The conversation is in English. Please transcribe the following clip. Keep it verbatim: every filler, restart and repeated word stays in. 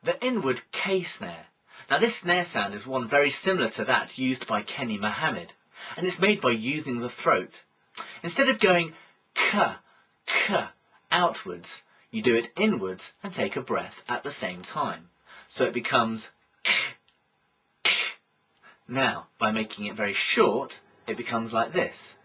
the inward K snare. Now this snare sound is one very similar to that used by Kenny Mohammed, and it's made by using the throat. Instead of going k, k outwards, you do it inwards and take a breath at the same time. So it becomes k, k. Now, by making it very short, it becomes like this.